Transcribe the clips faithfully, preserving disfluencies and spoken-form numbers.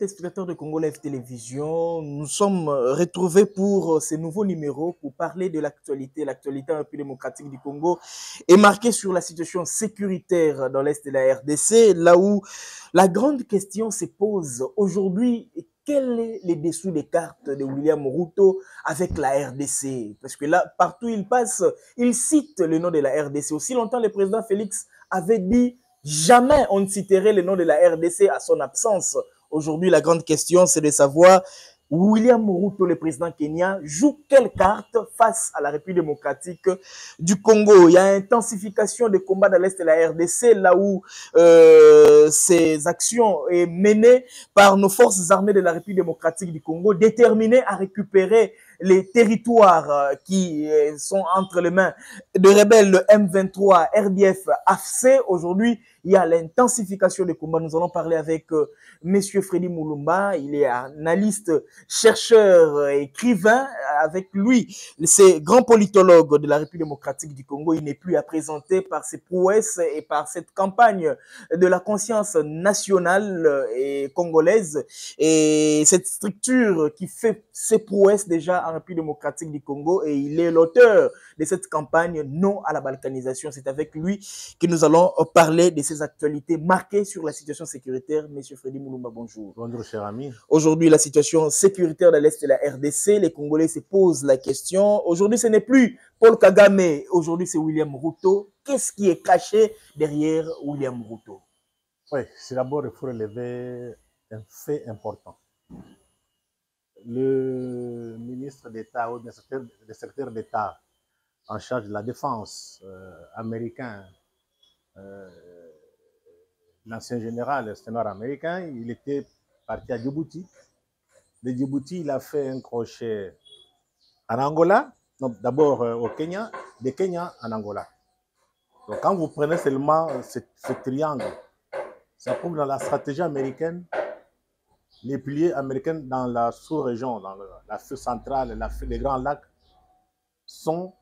téléspectateurs de Congo Live Télévision, nous sommes retrouvés pour ce nouveau numéro pour parler de l'actualité. L'actualité un peu démocratique du Congo est marquée sur la situation sécuritaire dans l'Est de la R D C, là où la grande question se pose aujourd'hui. Quel est les dessous des cartes de William Ruto avec la R D C? Parce que là, partout il passe, il cite le nom de la R D C. Aussi longtemps, le président Félix avait dit jamais on ne citerait le nom de la R D C à son absence. Aujourd'hui, la grande question, c'est de savoir William Ruto, le président kenyan, joue quelle carte face à la République démocratique du Congo? Il y a une intensification des combats dans l'Est de la R D C, là où euh, ces actions sont menées par nos forces armées de la République démocratique du Congo, déterminées à récupérer les territoires qui sont entre les mains de rebelles, le M vingt-trois, R D F, A F C. Aujourd'hui, il y a l'intensification des combats. Nous allons parler avec euh, Monsieur Freddy Moulumba. Il est analyste, chercheur, écrivain. Avec lui, c'est grand politologue de la République démocratique du Congo. Il n'est plus à présenter par ses prouesses et par cette campagne de la conscience nationale et congolaise. Et cette structure qui fait ses prouesses déjà en République démocratique du Congo. Et il est l'auteur de cette campagne non à la balkanisation. C'est avec lui que nous allons parler de ces actualités marquées sur la situation sécuritaire. Monsieur Freddy Moulumba, bonjour. Bonjour, cher ami. Aujourd'hui, la situation sécuritaire de l'Est de la R D C, les Congolais se posent la question. Aujourd'hui, ce n'est plus Paul Kagame, aujourd'hui, c'est William Ruto. Qu'est-ce qui est caché derrière William Ruto? Oui, c'est d'abord, il faut relever un fait important. Le ministre d'État ou le secrétaire d'État en charge de la défense euh, américain, euh, l'ancien général sénateur américain, il était parti à Djibouti. De Djibouti, il a fait un crochet en Angola, d'abord euh, au Kenya, de Kenya en Angola. Donc quand vous prenez seulement ce, ce triangle, ça prouve dans la stratégie américaine, les piliers américains dans la sous-région, dans l'Afrique centrale, les Grands Lacs, sont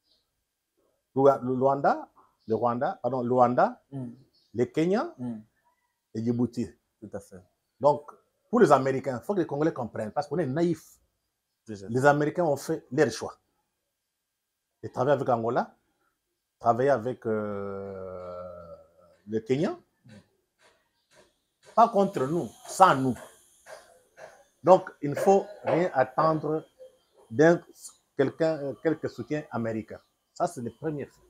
le Rwanda, le Rwanda, pardon, le Rwanda, mm. le Kenya mm. et Djibouti. Tout à fait. Donc, pour les Américains, il faut que les Congolais comprennent, parce qu'on est naïfs. Les Américains ont fait leur choix. Ils travaillent avec Angola, travailler avec euh, le Kenya, mm. pas contre nous, sans nous. Donc, il ne faut rien attendre d'un quelqu'un, quelque soutien américain. Ça, c'est le premier fait.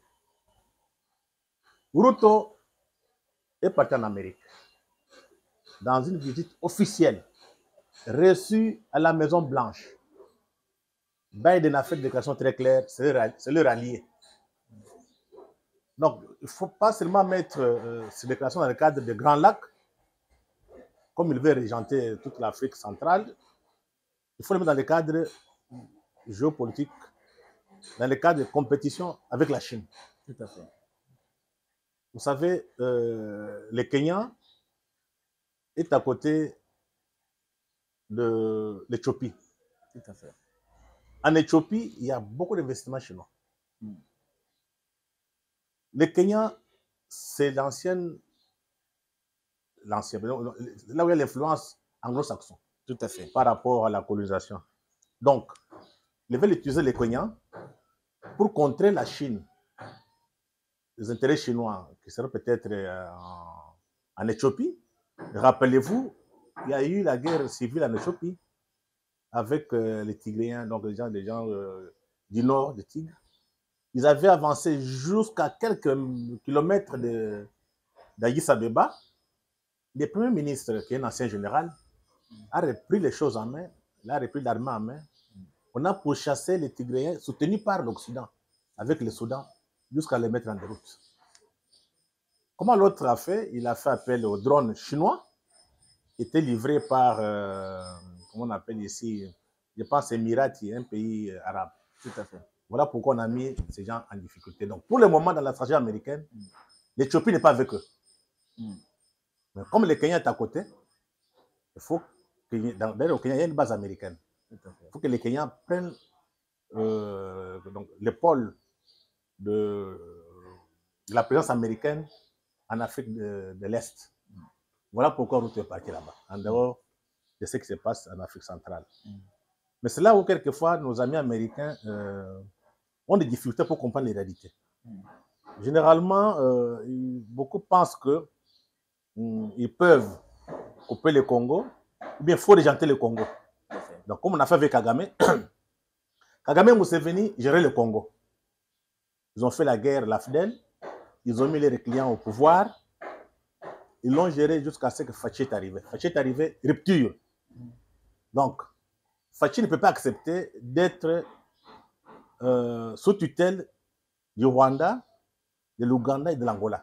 Ruto est parti en Amérique dans une visite officielle reçue à la Maison Blanche. Biden a fait une déclaration très claire, c'est leur allié. Donc, il ne faut pas seulement mettre euh, ces déclarations dans le cadre des Grands Lacs, comme il veut régenter toute l'Afrique centrale. Il faut le mettre dans le cadre géopolitique, dans le cadre de compétition avec la Chine. Tout à fait. Vous savez, euh, le Kenya est à côté de l'Éthiopie. Tout à fait. En Éthiopie, il y a beaucoup d'investissements chinois. Mm. Le Kenya, c'est l'ancienne, l'ancienne, là où il y a l'influence anglo-saxonne. Tout à fait. Par rapport à la colonisation. Donc, ils veulent utiliser les Kenyans pour contrer la Chine. Les intérêts chinois qui seraient peut-être en, en Éthiopie. Rappelez-vous, il y a eu la guerre civile en Éthiopie avec euh, les Tigréens, donc les gens, les gens euh, du nord des Tigres. Ils avaient avancé jusqu'à quelques kilomètres d'Addis Abeba. Le premier ministre, qui est un ancien général, a repris les choses en main, il a repris l'armée en main. On a pourchassé les Tigréens soutenus par l'Occident, avec le Soudan, jusqu'à les mettre en déroute. Comment l'autre a fait? Il a fait appel aux drones chinois, qui étaient livrés par, euh, comment on appelle ici, je pense Émirati, un pays arabe. Tout à fait. Voilà pourquoi on a mis ces gens en difficulté. Donc, pour le moment, dans la stratégie américaine, mm. l'Éthiopie n'est pas avec eux. Mm. Mais comme le Kenya est à côté, il faut que, d'ailleurs, au Kenya, il y a une base américaine. Il faut que les Kenyans prennent euh, l'épaule de, de la présence américaine en Afrique de, de l'Est. Voilà pourquoi Ruto est parti là-bas, en dehors de ce qui se passe en Afrique centrale. Mm. Mais c'est là où, quelquefois, nos amis américains euh, ont des difficultés pour comprendre les réalités. Mm. Généralement, euh, beaucoup pensent que mm, ils peuvent couper le Congo, ou bien il faut régenter le Congo. Donc, comme on a fait avec Kagame, Kagame et Museveni géraient le Congo. Ils ont fait la guerre, la F D L, ils ont mis les clients au pouvoir, ils l'ont géré jusqu'à ce que Fachi est arrivé. Fachi est arrivé, rupture. Donc, Fachi ne peut pas accepter d'être euh, sous tutelle du Rwanda, de l'Ouganda et de l'Angola.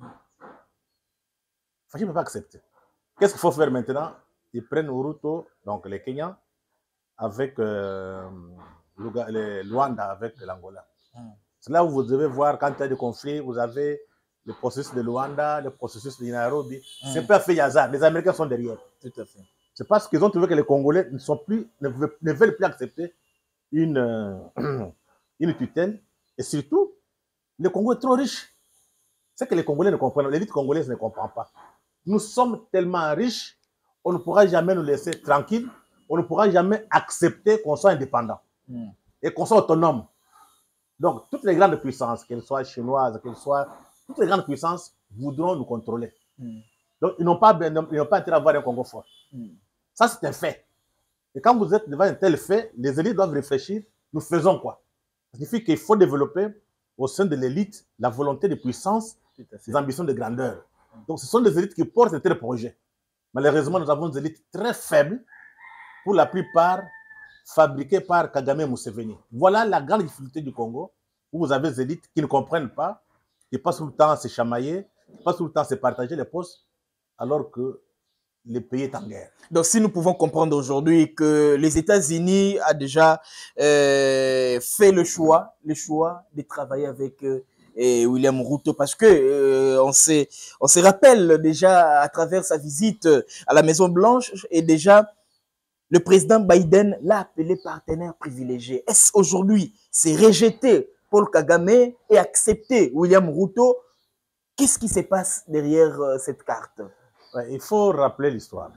Fachi ne peut pas accepter. Qu'est-ce qu'il faut faire maintenant? Ils prennent Uruto, donc les Kenyans, avec euh, le Rwanda, avec l'Angola. Mm. C'est là où vous devez voir, quand il y a des conflits, vous avez le processus de Luanda, le processus de Nairobi. Mm. C'est pas fait hasard. Les Américains sont derrière. Tout à fait. C'est parce qu'ils ont trouvé que les Congolais ne, sont plus, ne, veulent, ne veulent plus accepter une, euh, une tutelle. Et surtout, le Congo est trop riche. C'est que les Congolais ne comprennent pas. L'élite congolaise ne comprend pas. Nous sommes tellement riches, on ne pourra jamais nous laisser tranquilles. On ne pourra jamais accepter qu'on soit indépendant mm. et qu'on soit autonome. Donc, toutes les grandes puissances, qu'elles soient chinoises, qu'elles soient... Toutes les grandes puissances voudront nous contrôler. Mm. Donc, ils n'ont pas, ils n'ont pas intérêt à avoir un Congo fort. Mm. Ça, c'est un fait. Et quand vous êtes devant un tel fait, les élites doivent réfléchir, nous faisons quoi? Ça signifie qu'il faut développer au sein de l'élite la volonté de puissance, les ambitions de grandeur. Mm. Donc, ce sont des élites qui portent un tel projet. Malheureusement, nous avons des élites très faibles, pour la plupart fabriquées par Kagame et Museveni. Voilà la grande difficulté du Congo, où vous avez des élites qui ne comprennent pas, qui passent tout le temps à se chamailler, qui passent tout le temps à se partager les postes, alors que le pays est en guerre. Donc, si nous pouvons comprendre aujourd'hui que les États-Unis ont déjà euh, fait le choix, le choix de travailler avec euh, et William Ruto, parce que euh, on, se, on se rappelle déjà à travers sa visite à la Maison-Blanche, et déjà le président Biden l'a appelé partenaire privilégié. Est-ce aujourd'hui, c'est rejeter Paul Kagame et accepter William Ruto? Qu'est-ce qui se passe derrière euh, cette carte? Ouais, il faut rappeler l'histoire.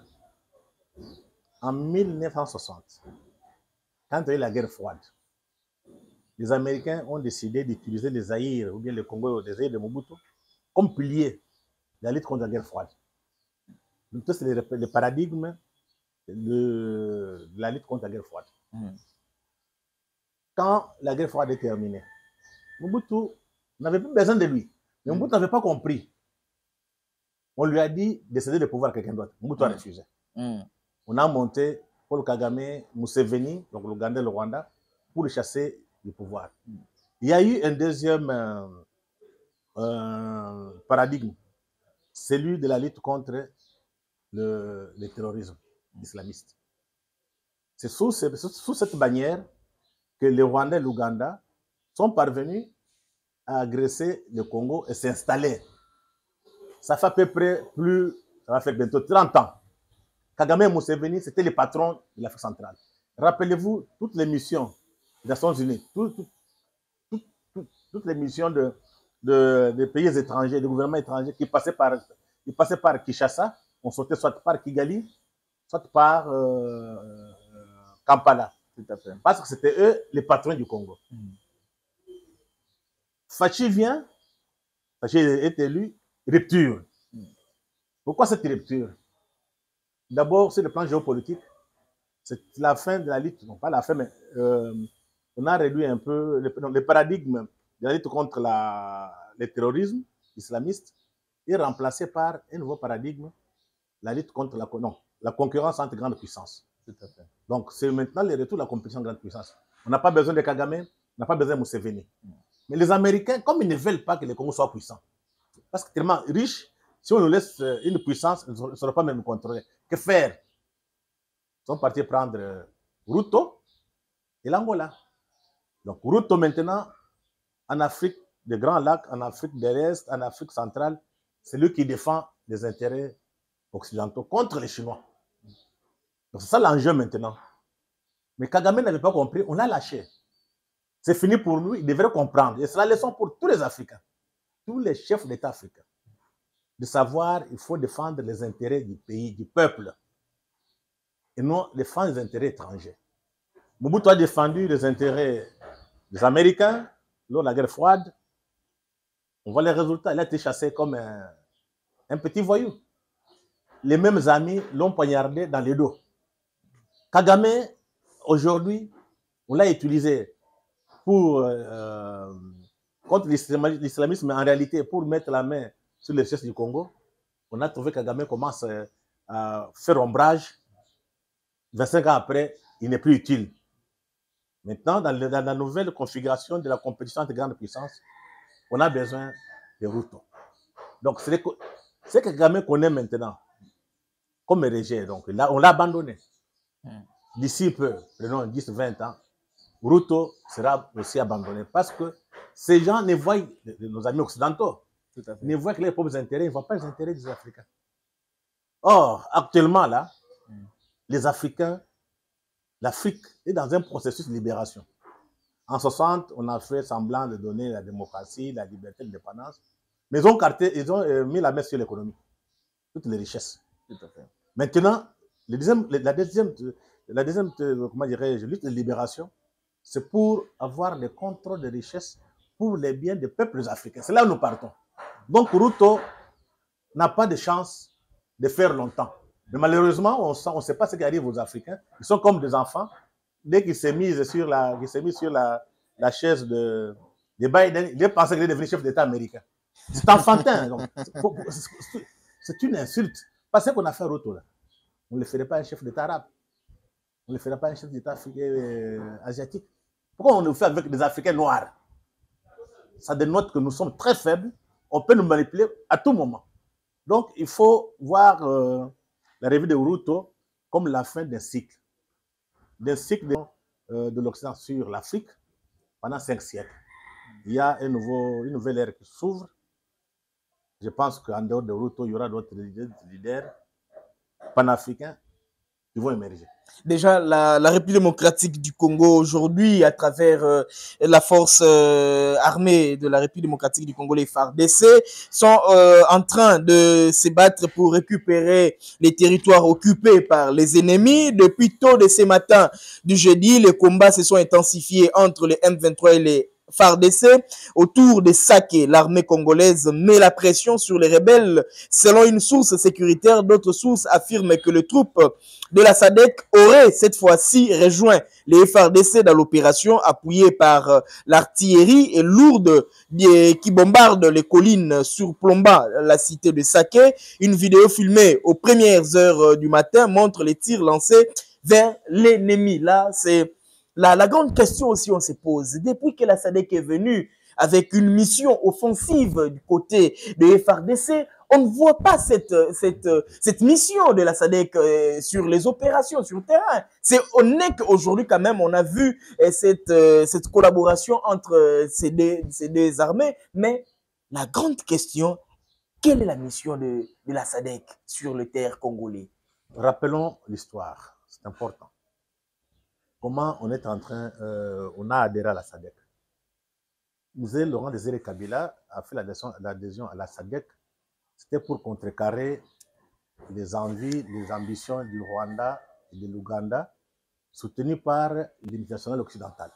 En mille neuf cent soixante, quand il y a eu la guerre froide, les Américains ont décidé d'utiliser les Zaïre, ou bien le Congo, les Zaïre de Mobutu, comme pilier de la lutte contre la guerre froide. Donc, c'est le, le paradigme de, de la lutte contre la guerre froide. Mm. Quand la guerre froide est terminée, Mobutu n'avait plus besoin de lui. Mais Mobutu n'avait pas compris. On lui a dit de céder le pouvoir à quelqu'un d'autre. Mobutu mm. a refusé. Mm. On a monté Paul Kagame, Museveni, donc l'Ouganda et le Rwanda, pour le chasser du pouvoir. Mm. Il y a eu un deuxième euh, euh, paradigme, celui de la lutte contre le, le terrorisme islamiste. C'est sous, sous cette bannière que les Rwandais et l'Ouganda sont parvenus à agresser le Congo et s'installer. Ça fait à peu près plus, ça va faire bientôt trente ans. Kagame et Museveni, c'était les patrons de l'Afrique centrale. Rappelez-vous toutes les missions des Nations Unies, tout, tout, tout, tout, toutes les missions de, de, de pays étrangers, de gouvernements étrangers qui passaient par, qui passaient par Kinshasa, on sortait soit par Kigali, soit par euh, Kampala. Tout à fait. Parce que c'était eux les patrons du Congo. Mm. Fachi vient, Fachi est élu, rupture. Mm. Pourquoi cette rupture? D'abord, sur le plan géopolitique, c'est la fin de la lutte, non pas la fin, mais euh, on a réduit un peu le, le paradigme de la lutte contre la, le terrorisme islamiste est remplacé par un nouveau paradigme, la lutte contre la, non, la concurrence entre grandes puissances. Tout à fait. Donc, c'est maintenant le retour de la compétition de grande puissance. On n'a pas besoin de Kagame, on n'a pas besoin de Museveni. Mm. Mais les Américains, comme ils ne veulent pas que le Congo soit puissant, parce que tellement riche, si on nous laisse une puissance, ils ne sauront pas même nous contrôler. Que faire? Ils sont partis prendre Ruto et l'Angola. Donc, Ruto maintenant, en Afrique des Grands Lacs, en Afrique de l'Est, en Afrique centrale, c'est lui qui défend les intérêts occidentaux contre les Chinois. Donc, c'est ça l'enjeu maintenant. Mais Kagame n'avait pas compris, on l'a lâché. C'est fini pour lui, il devrait comprendre. Et c'est la leçon pour tous les Africains, tous les chefs d'État africains, de savoir qu'il faut défendre les intérêts du pays, du peuple. et non défendre les intérêts étrangers. Mobutu a défendu les intérêts des Américains lors de la guerre froide. On voit les résultats. Il a été chassé comme un, un petit voyou. Les mêmes amis l'ont poignardé dans les dos. Kagame, aujourd'hui, on l'a utilisé pour, euh, contre l'islamisme, mais en réalité, pour mettre la main sur les richesses du Congo. On a trouvé que Kagame commence à faire ombrage. vingt-cinq ans après, il n'est plus utile. Maintenant, dans, le, dans la nouvelle configuration de la compétition entre grandes puissances, on a besoin de Ruto. Donc, c'est ce que Kagame connaît maintenant, comme héritier. Donc, là, on l'a abandonné. D'ici peu, prenons dix vingt ans, Ruto sera aussi abandonné parce que ces gens ne voient, nos amis occidentaux, ne voient que les propres intérêts, ils ne voient pas les intérêts des Africains. Or, actuellement, là, mm. les Africains, l'Afrique est dans un processus de libération. En soixante, on a fait semblant de donner la démocratie, la liberté, l'indépendance, mais ils ont, carté, ils ont euh, mis la main sur l'économie, toutes les richesses. Tout à fait. Maintenant, le deuxième, la deuxième, la deuxième comment dirais-je, lutte de libération, c'est pour avoir le contrôle des richesses pour les biens des peuples africains. C'est là où nous partons. Donc, Ruto n'a pas de chance de faire longtemps. Mais malheureusement, on ne sait pas ce qui arrive aux Africains. Ils sont comme des enfants. Dès qu'ils s'est mis sur la, qu'il s'est mis sur la, la chaise de, de Biden, il pensait qu'il allait devenir chef d'État américain. C'est enfantin. C'est une insulte. Parce que ce qu'on a fait Ruto, là, on ne le ferait pas un chef d'État arabe. On ne le ferait pas un chef d'État euh, asiatique. Pourquoi on le fait avec des Africains noirs? Ça dénote que nous sommes très faibles. On peut nous manipuler à tout moment. Donc, il faut voir euh, la revue de Ruto comme la fin d'un cycle. D'un cycle de, euh, de l'Occident sur l'Afrique pendant cinq siècles. Il y a un nouveau, une nouvelle ère qui s'ouvre. Je pense qu'en dehors de Ruto, il y aura d'autres leaders panafricains qui vont émerger. Déjà, la, la République démocratique du Congo aujourd'hui, à travers euh, la force euh, armée de la République démocratique du Congo, les F A R D C, sont euh, en train de se battre pour récupérer les territoires occupés par les ennemis. Depuis tôt de ce matin du jeudi, les combats se sont intensifiés entre les M vingt-trois et les F A R D C autour de Saké. L'armée congolaise met la pression sur les rebelles. Selon une source sécuritaire, d'autres sources affirment que les troupes de la S A D C auraient cette fois-ci rejoint les F A R D C dans l'opération appuyée par euh, l'artillerie et lourde euh, qui bombarde les collines surplombant la cité de Saké. Une vidéo filmée aux premières heures euh, du matin montre les tirs lancés vers l'ennemi. Là, c'est La, la grande question aussi on se pose, depuis que la S A D C est venue avec une mission offensive du côté de F A R D C, on ne voit pas cette, cette, cette mission de la S A D C sur les opérations, sur le terrain. C'est honnête qu'aujourd'hui quand même on a vu cette, cette collaboration entre ces deux, ces deux armées, mais la grande question, quelle est la mission de, de la S A D C sur le terre congolais? Rappelons l'histoire, c'est important. Comment on est en train, euh, on a adhéré à la S A D C. Mzee Laurent Désiré Kabila a fait l'adhésion à la S A D C. C'était pour contrecarrer les envies, les ambitions du Rwanda et de l'Ouganda, soutenues par l'international occidental.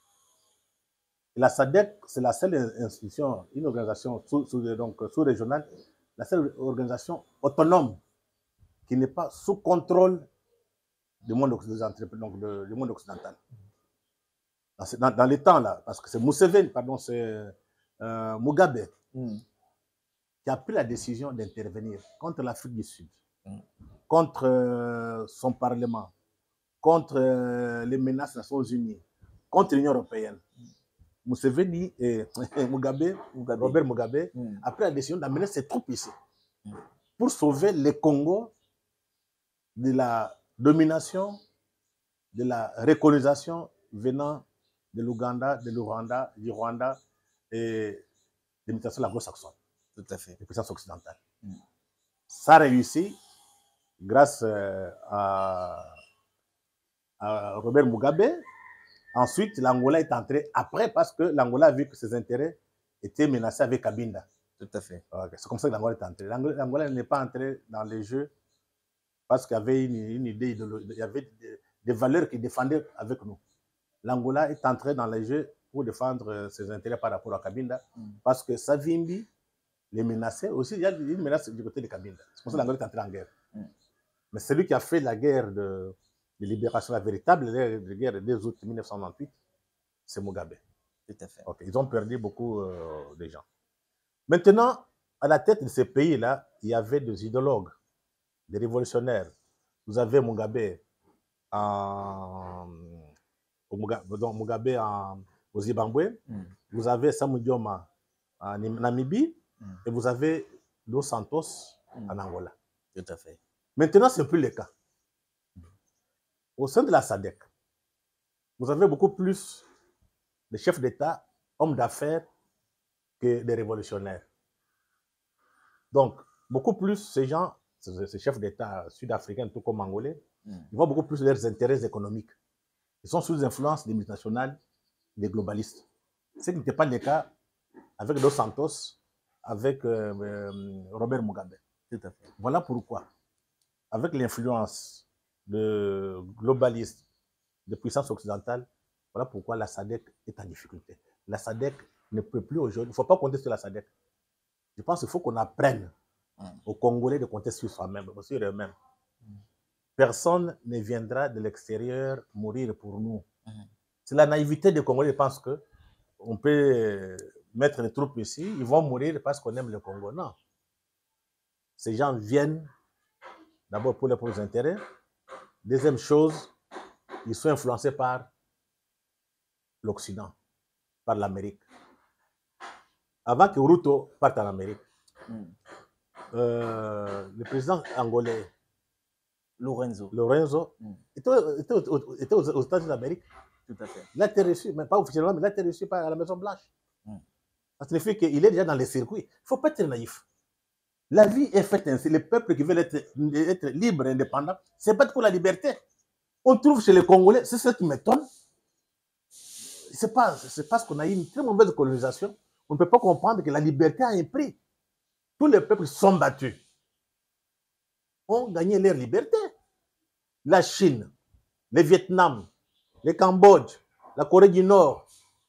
Et la S A D C, c'est la seule institution, une organisation sous-régionale, sous la seule organisation autonome qui n'est pas sous contrôle du monde occidental. Donc de, du monde occidental. Dans, dans les temps là, parce que c'est Museveni, pardon, c'est euh, Mugabe mm. qui a pris la décision d'intervenir contre l'Afrique du Sud, mm. contre euh, son Parlement, contre euh, les menaces des Nations Unies, contre l'Union européenne. Mm. Museveni et Mugabe, Mugabe, Robert Mugabe, mm. a pris la décision d'amener ses troupes ici mm. pour sauver le Congo de la domination, de la recolonisation venant de l'Ouganda, de l'Ouganda, du Rwanda et des mutations anglo-saxonnes. Tout à fait. Des puissances occidentales. Mm. Ça a réussi grâce à, à Robert Mugabe. Ensuite, l'Angola est entré après parce que l'Angola a vu que ses intérêts étaient menacés avec Kabinda. Tout à fait. Okay. C'est comme ça que l'Angola est entré. L'Angola n'est pas entré dans les jeux parce qu'il y avait une, une idée, il y avait des, des valeurs qu'ils défendaient avec nous. L'Angola est entré dans les jeux pour défendre ses intérêts par rapport à Cabinda, mm. parce que Savimbi les menaçait. Aussi, il y a une menace du côté de Cabinda. C'est pour ça que l'Angola est entré en guerre. Mm. Mais celui qui a fait la guerre de, de libération, la véritable guerre de deux août mille neuf cent quatre-vingt-huit, c'est Mugabe. Tout à fait. Okay. Ils ont perdu beaucoup euh, de gens. Maintenant, à la tête de ces pays-là, il y avait des idéologues, des révolutionnaires. Vous avez Mugabe en, Mugabe, donc Mugabe en, au Zimbabwe, mm. vous avez Samu Dioma en Namibie, mm. et vous avez Dos Santos mm. en Angola. Tout à fait. Maintenant, ce n'est plus le cas. Au sein de la S A D C, vous avez beaucoup plus de chefs d'État, hommes d'affaires, que des révolutionnaires. Donc, beaucoup plus ces gens, ces chefs d'État sud-africains, tout comme angolais, mm. ils voient beaucoup plus leurs intérêts économiques. Ils sont sous l'influence des multinationales, des globalistes. Ce qui n'était pas le cas avec Dos Santos, avec euh, euh, Robert Mugabe. Tout à fait. Voilà pourquoi, avec l'influence de globalistes, de puissances occidentales, voilà pourquoi la S A D C est en difficulté. La S A D C ne peut plus aujourd'hui, il ne faut pas compter sur la S A D C. Je pense qu'il faut qu'on apprenne mm. aux Congolais de compter sur soi-même, sur eux-mêmes. Mm. Personne ne viendra de l'extérieur mourir pour nous. Mm. C'est la naïveté des Congolais, ils pensent qu'on peut mettre les troupes ici, ils vont mourir parce qu'on aime le Congo. Non. Ces gens viennent d'abord pour leurs propres intérêts. Deuxième chose, ils sont influencés par l'Occident, par l'Amérique. Avant que Ruto parte en Amérique, mm. euh, le président angolais, Lorenzo, Lorenzo mm. était, était, était aux, aux États-Unis d'Amérique. Tout à fait. Il a été reçu, mais pas officiellement, mais il a été reçu par la Maison-Blanche. Mm. Ça signifie qu'il est déjà dans les circuits. Il ne faut pas être naïf. La vie est faite ainsi. Les peuples qui veulent être, être libres et indépendants, c'est pas pour la liberté. On trouve chez les Congolais, c'est ce qui m'étonne. C'est pas, c'est parce qu'on a eu une très mauvaise colonisation. On ne peut pas comprendre que la liberté a un prix. Tous les peuples sont battus, ont gagné leur liberté. La Chine, le Vietnam, le Cambodge, la Corée du Nord,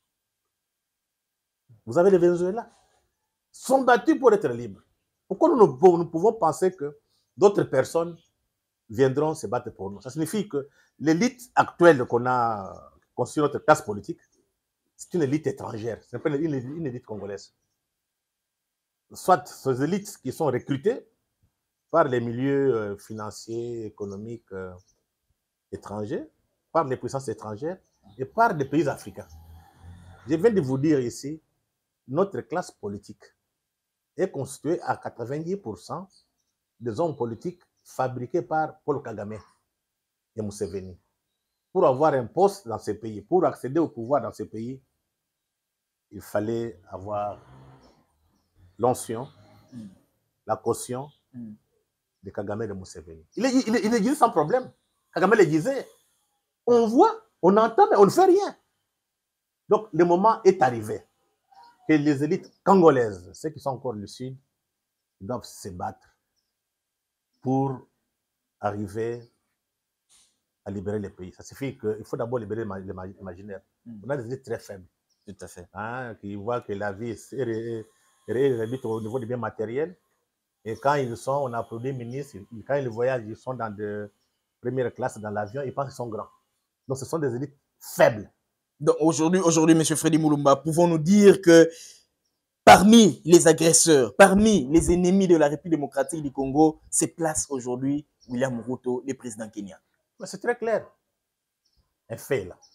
vous avez le Venezuela, sont battus pour être libres. Pourquoi nous, nous pouvons penser que d'autres personnes viendront se battre pour nous? Ça signifie que l'élite actuelle qu'on a construit notre classe politique, c'est une élite étrangère, ce n'est pas une, une élite congolaise. Soit ces élites qui sont recrutées par les milieux euh, financiers, économiques euh, étrangers, par les puissances étrangères et par les pays africains. Je viens de vous dire ici, notre classe politique est constituée à quatre-vingt-dix pour cent des hommes politiques fabriqués par Paul Kagame et Museveni. Pour avoir un poste dans ces pays, pour accéder au pouvoir dans ces pays, il fallait avoir l'onction, mm. la caution mm. de Kagame et de Museveni. Il, il, il, il le disait sans problème. Kagame le disait. On voit, on entend, mais on ne fait rien. Donc, le moment est arrivé que les élites congolaises, ceux qui sont encore du Sud, doivent se battre pour arriver à libérer les pays. Ça signifie qu'il faut d'abord libérer l'imaginaire. Mm. On a des élites très faibles. Tout à fait. Hein, qui voient que la vie est réduite au niveau des biens matériels. Et quand ils sont, on applaudit les ministres, quand ils voyagent, ils sont dans de première classe dans l'avion, ils pensent qu'ils sont grands. Donc ce sont des élites faibles. Donc aujourd'hui, aujourd'hui, M. Freddy Mulumba, pouvons-nous dire que parmi les agresseurs, parmi les ennemis de la République démocratique du Congo, se place aujourd'hui William Ruto, le président kenyan? C'est très clair. Un fait là.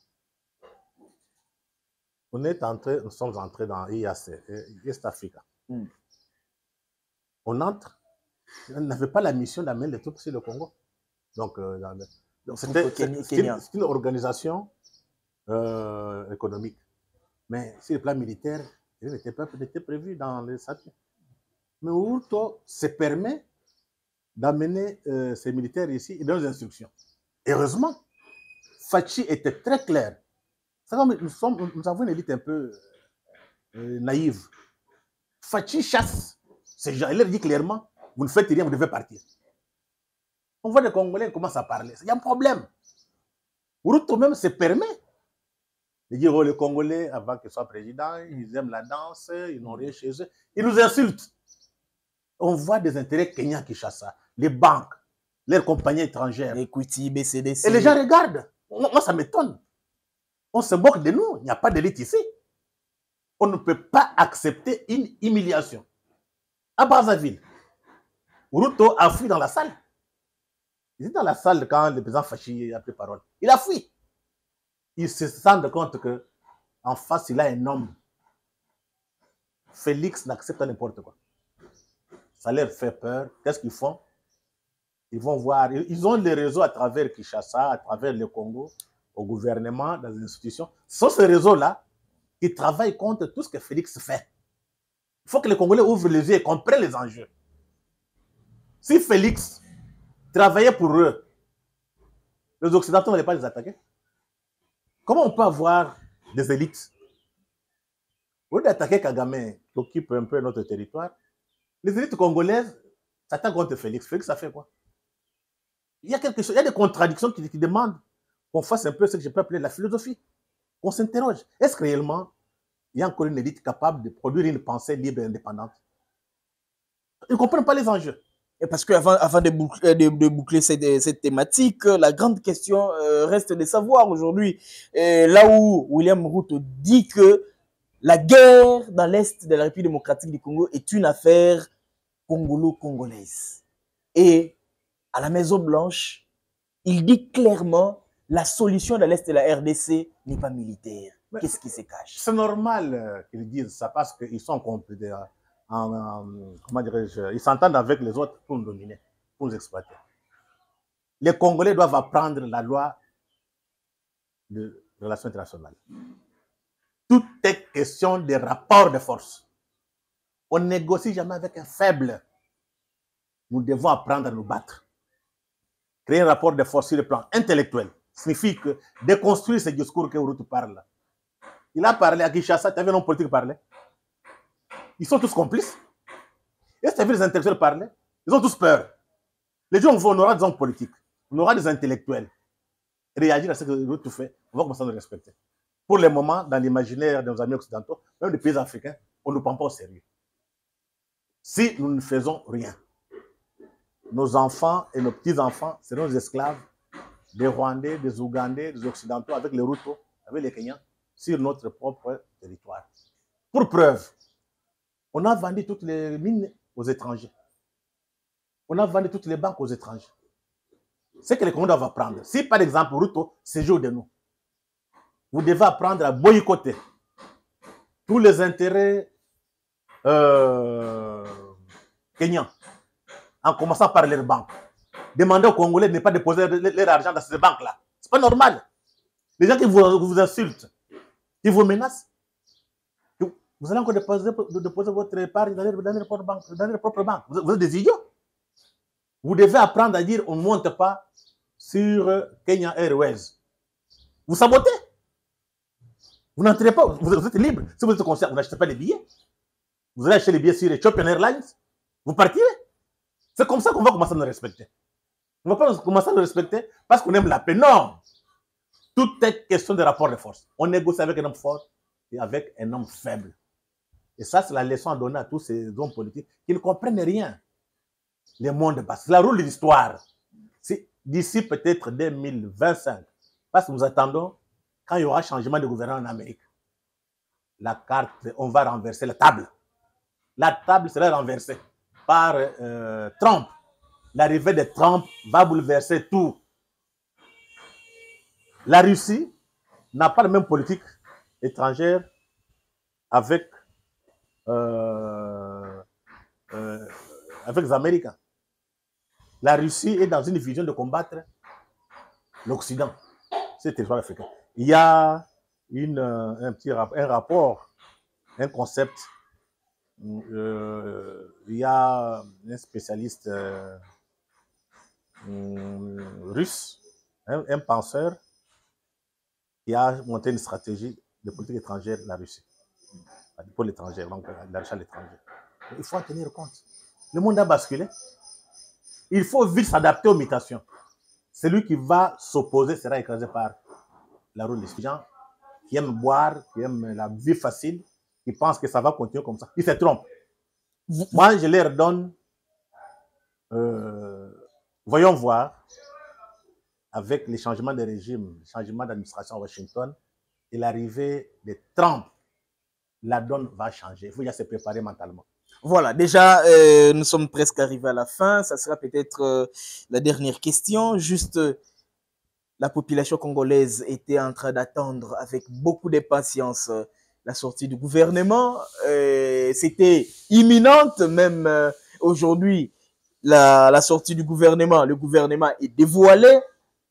On est entré, nous sommes entrés dans I A C, East Africa. Mm. On entre, on n'avait pas la mission d'amener les troupes sur le Congo. Donc, euh, donc c'était une, une organisation euh, économique. Mais sur le plan militaire, il n'était pas était prévu dans les statuts. Mais Ruto se permet d'amener euh, ces militaires ici et dans les instructions. Heureusement, Fachi était très clair. Nous, sommes, nous avons une élite un peu euh, naïve. Fachi chasse ces gens. Il leur dit clairement, vous ne faites rien, vous devez partir. On voit les Congolais qui commencent à parler. Il y a un problème. Ruto même se permet de dire oh, les Congolais, avant qu'ils soient présidents, ils aiment la danse, ils n'ont rien chez eux. Ils nous insultent. On voit des intérêts kenyans qui chassent ça. Les banques, les compagnies étrangères. Equity, B C D C. Et les gens regardent. Moi, ça m'étonne. On se moque de nous. Il n'y a pas d'élite ici. On ne peut pas accepter une humiliation. À Brazzaville, Ruto a fui dans la salle. Il était dans la salle quand le président Fachi a pris parole. Il a fui. Il se rend compte qu'en face, il a un homme. Félix n'accepte pas n'importe quoi. Ça leur fait peur. Qu'est-ce qu'ils font? Ils vont voir. Ils ont les réseaux à travers Kinshasa, à travers le Congo, au gouvernement, dans les institutions. Ce sont ces réseaux-là qui travaillent contre tout ce que Félix fait. Il faut que les Congolais ouvrent les yeux et comprennent les enjeux. Si Félix travaillait pour eux, les Occidentaux n'allaient pas les attaquer. Comment on peut avoir des élites? Au lieu d'attaquer Kagame, qui occupe un peu notre territoire, les élites congolaises s'attaquent contre Félix. Félix, ça fait quoi? Il y a quelque chose, il y a des contradictions qui, qui demandent qu'on fasse un peu ce que je peux appeler la philosophie. Qu'on s'interroge. Est-ce que réellement, il y a encore une élite capable de produire une pensée libre et indépendante? Ils ne comprennent pas les enjeux. Et parce qu'avant avant de boucler, de, de boucler cette, cette thématique, la grande question euh, reste de savoir aujourd'hui, euh, là où William Ruto dit que la guerre dans l'Est de la République démocratique du Congo est une affaire congolo-congolaise. Et à la Maison-Blanche, il dit clairement la solution dans l'Est de la R D C n'est pas militaire. Qu'est-ce qui se cache? C'est normal qu'ils disent ça parce qu'ils sont compris. En, en, comment dirais-je, ils s'entendent avec les autres pour nous dominer, pour nous exploiter. Les Congolais doivent apprendre la loi de relations internationales. Tout est question de rapport de force. On ne négocie jamais avec un faible. Nous devons apprendre à nous battre. Créer un rapport de force sur le plan intellectuel signifie que déconstruire ce discours que Ruto parle. Il a parlé à Kinshasa, tu as vu l'homme politique parler? Ils sont tous complices. Est-ce que tu as vu les intellectuels parler? Ils ont tous peur. Les gens, on aura des hommes politiques, on aura des intellectuels. Réagir à ce que Ruto fait, on va commencer à nous respecter. Pour le moment, dans l'imaginaire de nos amis occidentaux, même des pays africains, on ne nous prend pas au sérieux. Si nous ne faisons rien, nos enfants et nos petits-enfants seront des esclaves des Rwandais, des Ougandais, des Occidentaux, avec les Ruto, avec les Kenyans, sur notre propre territoire. Pour preuve, on a vendu toutes les mines aux étrangers. On a vendu toutes les banques aux étrangers. C'est que les Congolais doivent apprendre. Si, par exemple, Ruto séjourne de nous, vous devez apprendre à boycotter tous les intérêts euh, kenyans, en commençant par leurs banques. Demandez aux Congolais de ne pas déposer leur argent dans ces banques-là. Ce n'est pas normal. Les gens qui vous, vous insultent, qui vous menacent, vous allez encore déposer, déposer votre épargne dans leur, dans leur propre banque. Dans leur propre banque. Vous, vous êtes des idiots. Vous devez apprendre à dire on ne monte pas sur Kenya Airways. Vous sabotez. Vous n'entrez pas. Vous, vous êtes libre. Si vous êtes conscient, vous n'achetez pas les billets. Vous allez acheter les billets sur Ethiopian Airlines. Vous partirez. C'est comme ça qu'on va commencer à nous respecter. On ne va pas commencer à nous respecter parce qu'on aime la paix. Non. Tout est question de rapport de force. On négocie avec un homme fort et avec un homme faible. Et ça, c'est la leçon à donner à tous ces hommes politiques qui ne comprennent rien. Les mondes passent. C'est la rôle de l'histoire. D'ici peut-être deux mille vingt-cinq, parce que nous attendons quand il y aura changement de gouvernement en Amérique. La carte, on va renverser la table. La table sera renversée par euh, Trump. L'arrivée de Trump va bouleverser tout. La Russie n'a pas la même politique étrangère avec, euh, euh, avec les Américains. La Russie est dans une vision de combattre l'Occident, c'est le territoire africain. Il y a une, un, petit rap, un rapport, un concept. Euh, il y a un spécialiste euh, russe, un, un penseur, qui a monté une stratégie de politique étrangère de la Russie, pour l'étranger, donc l'achat à l'étranger. Il faut en tenir compte. Le monde a basculé. il faut vite s'adapter aux mutations. Celui qui va s'opposer sera écrasé par la roue des gens qui aiment boire, qui aiment la vie facile, qui pensent que ça va continuer comme ça. Ils se trompent. Moi, je leur donne, euh, voyons voir, avec les changements de régime, les changements d'administration à Washington et l'arrivée de Trump, la donne va changer. Il faut déjà se préparer mentalement. Voilà, déjà, euh, nous sommes presque arrivés à la fin. Ça sera peut-être euh, la dernière question. Juste, euh, la population congolaise était en train d'attendre avec beaucoup de patience euh, la sortie du gouvernement. Euh, C'était imminente, même euh, aujourd'hui, la, la sortie du gouvernement. Le gouvernement est dévoilé.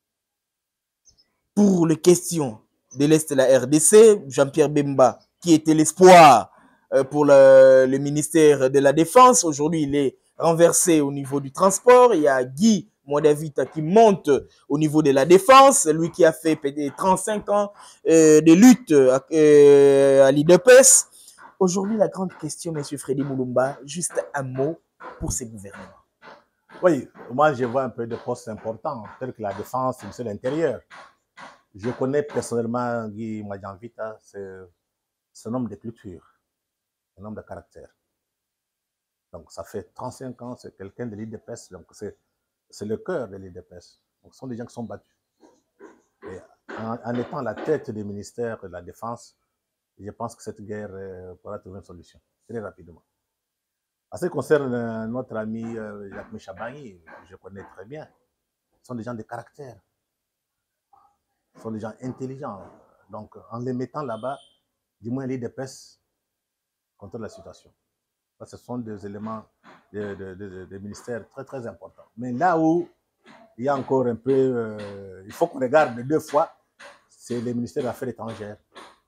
Pour les questions de l'Est de la R D C, Jean-Pierre Bemba, qui était l'espoir euh, pour le, le ministère de la Défense, aujourd'hui il est renversé au niveau du transport. Il y a Guy Modavita qui monte au niveau de la Défense, lui qui a fait trente-cinq ans euh, de lutte euh, à l'I D P S. Aujourd'hui, la grande question, M. Freddy Moulumba, juste un mot pour ces gouvernements. Oui, moi je vois un peu de postes importants, tels que la Défense, le ministère de l'Intérieur. Je connais personnellement Guy Mwadjanvita, c'est un homme de culture, un homme de caractère. Donc ça fait trente-cinq ans, c'est quelqu'un de l'I D P S, donc c'est le cœur de l'I D P S. Donc ce sont des gens qui sont battus. Et en, en étant à la tête du ministère de la Défense, je pense que cette guerre euh, pourra trouver une solution très rapidement. En ce qui concerne euh, notre ami euh, Jacques Chabani, je connais très bien, ce sont des gens de caractère. Ce sont des gens intelligents. Donc, en les mettant là-bas, du moins l'I D P S contrôle la situation. Ça, ce sont des éléments des de, de, de ministères très, très importants. Mais là où il y a encore un peu... Euh, il faut qu'on regarde deux fois, c'est le ministère des Affaires étrangères.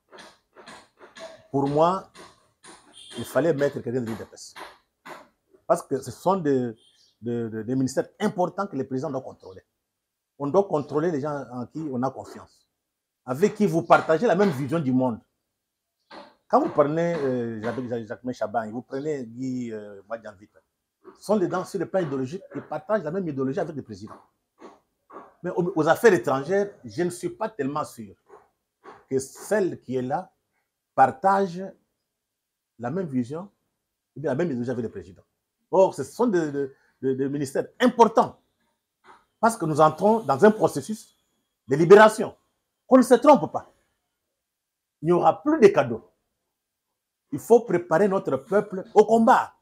Pour moi, il fallait mettre quelqu'un de l'I D P S. Parce que ce sont des, des, des ministères importants que le président doit contrôler. On doit contrôler les gens en qui on a confiance, avec qui vous partagez la même vision du monde. Quand vous prenez euh, Jacques Chaban, vous prenez Guy euh, Mwadjanvita, ce sont des gens sur le plan idéologique qui partagent la même idéologie avec le président. Mais aux, aux affaires étrangères, je ne suis pas tellement sûr que celle qui est là partage la même vision ou bien la même idéologie avec le président. Or, ce sont des, des, des, des ministères importants parce que nous entrons dans un processus de libération. Qu'on ne se trompe pas. Il n'y aura plus de cadeaux. Il faut préparer notre peuple au combat.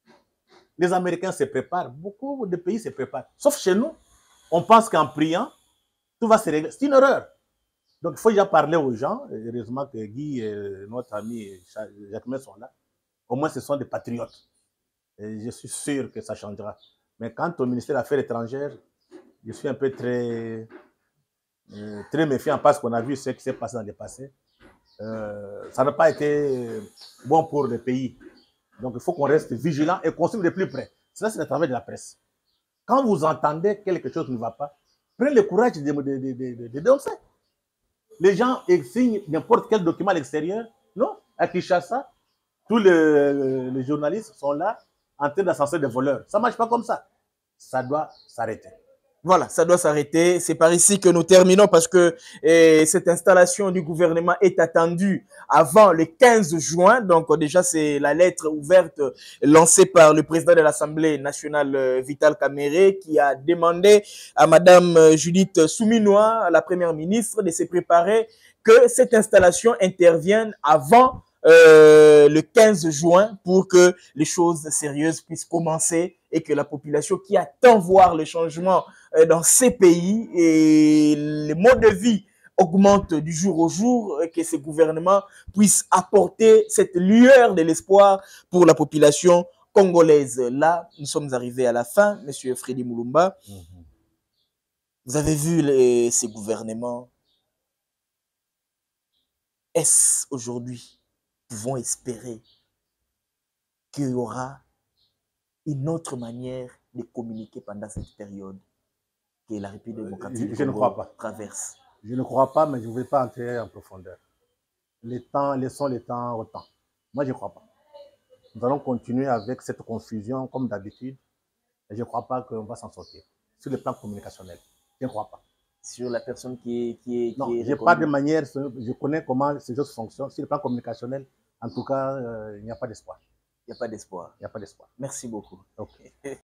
Les Américains se préparent, beaucoup de pays se préparent. Sauf chez nous, on pense qu'en priant, tout va se régler. C'est une erreur. Donc, il faut déjà parler aux gens. Heureusement que Guy et notre ami Jacques sont là. Au moins, ce sont des patriotes. Et je suis sûr que ça changera. Mais quant au ministère des Affaires étrangères, je suis un peu très, euh, très méfiant parce qu'on a vu ce qui s'est passé dans le passé. Euh, ça n'a pas été bon pour le pays. Donc, il faut qu'on reste vigilant et qu'on suive de plus près. Ça, c'est le travail de la presse. Quand vous entendez quelque chose qui ne va pas, prenez le courage de, de, de, de, de dénoncer. Les gens signent n'importe quel document à l'extérieur. Non, à Kinshasa, tous les, les journalistes sont là en train d'ascenser des voleurs. Ça ne marche pas comme ça. Ça doit s'arrêter. Voilà, ça doit s'arrêter. C'est par ici que nous terminons parce que eh, cette installation du gouvernement est attendue avant le quinze juin. Donc déjà, c'est la lettre ouverte lancée par le président de l'Assemblée nationale, Vital Kamerhe, qui a demandé à Madame Judith Souminois, la première ministre, de se préparer que cette installation intervienne avant Euh, le quinze juin pour que les choses sérieuses puissent commencer et que la population qui attend voir le changement euh, dans ces pays et les modes de vie augmentent du jour au jour, et que ces gouvernements puissent apporter cette lueur de l'espoir pour la population congolaise. Là, nous sommes arrivés à la fin, Monsieur Freddy Moulumba. Mm-hmm. Vous avez vu les, ces gouvernements. Est-ce aujourd'hui pouvons espérer qu'il y aura une autre manière de communiquer pendant cette période que la République démocratique je, je ne crois pas. traverse? Je ne crois pas, mais je ne vais pas entrer en profondeur. Les temps, laissons les temps au temps. Moi, je ne crois pas. Nous allons continuer avec cette confusion comme d'habitude. Et je ne crois pas qu'on va s'en sortir. Sur le plan communicationnel, je ne crois pas. Sur la personne qui est... Qui est non, qui est je n'ai pas de manière, je connais comment ces choses fonctionnent. Sur le plan communicationnel, en tout cas, euh, il n'y a pas d'espoir. Il n'y a pas d'espoir. Il n'y a pas d'espoir. Merci beaucoup. Ok.